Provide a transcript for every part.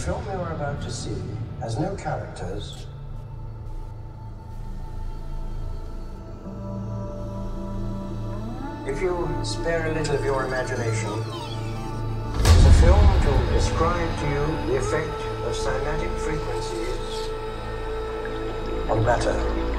film you're about to see has no characters. If you spare a little of your imagination, it's a film to describe to you the effect of cymatic frequencies on matter.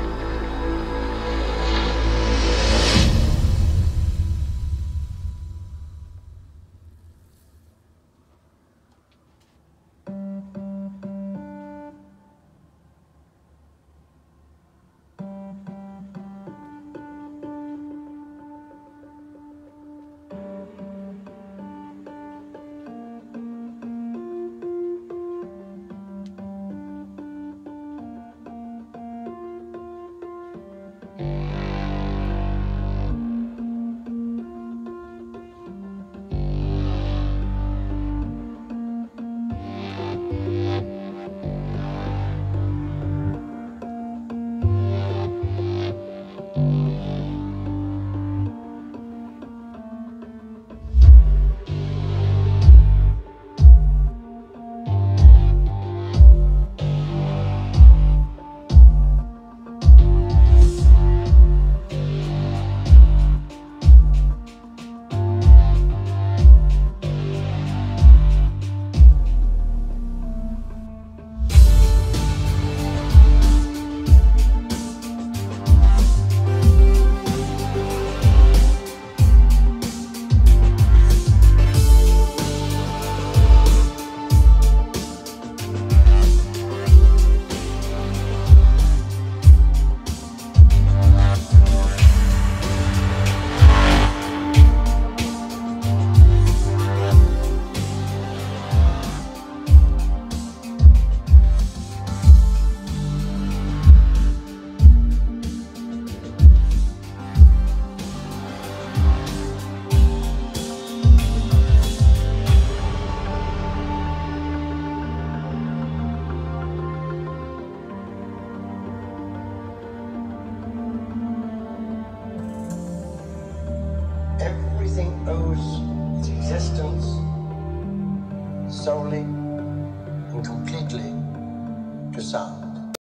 Everything owes its existence solely and completely to sound.